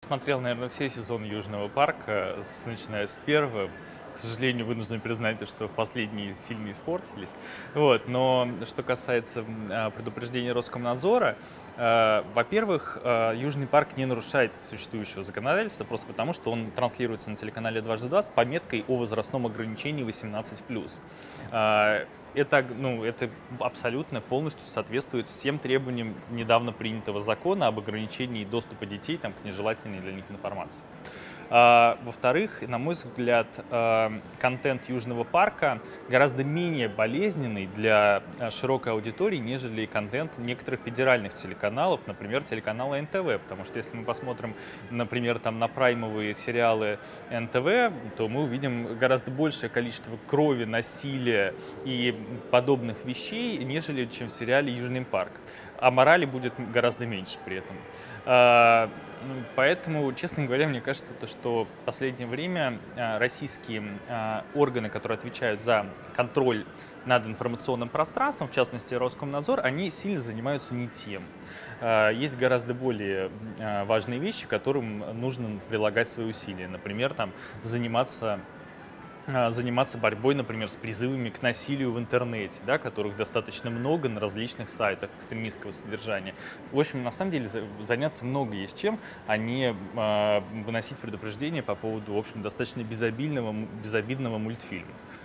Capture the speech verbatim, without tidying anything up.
Смотрел, наверное, все сезоны Южного парка, с начиная с первого. К сожалению, вынужден признать, то, что последние сильно испортились. Вот. Но что касается м, а, предупреждения Роскомнадзора, э, во-первых, э, Южный парк не нарушает существующего законодательства, просто потому, что он транслируется на телеканале «Дважды два» с пометкой о возрастном ограничении восемнадцать плюс. А, Это, г- ну, это абсолютно полностью соответствует всем требованиям недавно принятого закона об ограничении доступа детей там, к нежелательной для них информации. А, Во-вторых, на мой взгляд, а, контент Южного парка гораздо менее болезненный для а, широкой аудитории, нежели контент некоторых федеральных телеканалов, например, телеканала эн тэ вэ. Потому что если мы посмотрим, например, там на праймовые сериалы эн тэ вэ, то мы увидим гораздо большее количество крови, насилия и подобных вещей, нежели чем в сериале «Южный парк». А морали будет гораздо меньше при этом. А, ну, Поэтому, честно говоря, мне кажется, то, что в последнее время а, российские а, органы, которые отвечают за контроль над информационным пространством, в частности Роскомнадзор, они сильно занимаются не тем. А, Есть гораздо более а, важные вещи, которым нужно прилагать свои усилия. Например, там, заниматься а, заниматься борьбой, например, с призывами к насилию в интернете, да, которых достаточно много на различных сайтах экстремистского содержания. В общем, на самом деле за- заняться много есть чем, а не а, выносить предупреждения по поводу, в общем, достаточно безобидного, м- безобидного мультфильма.